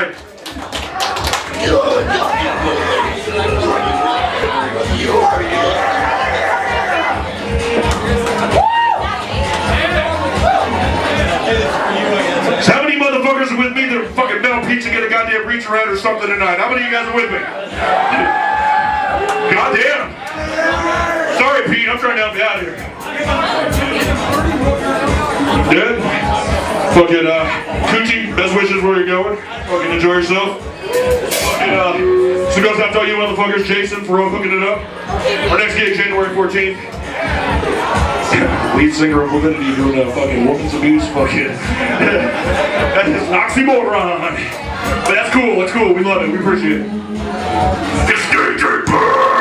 tonight. So how many motherfuckers are with me that fucking Metal Pizza get a goddamn reach around or something tonight? How many of you guys are with me? Goddamn. Sorry, Pete, I'm trying to help you out here. Good? Fucking, Coochie, best wishes where you're going. Fucking enjoy yourself. Fucking, so goes out to all you motherfuckers, Jason, for hooking it up. Our next gig, January 14th. Lead singer of Fluidity doing a fucking woman's abuse, fucking. That is an oxymoron. But that's cool, we love it, we appreciate it. It's DJ Bird!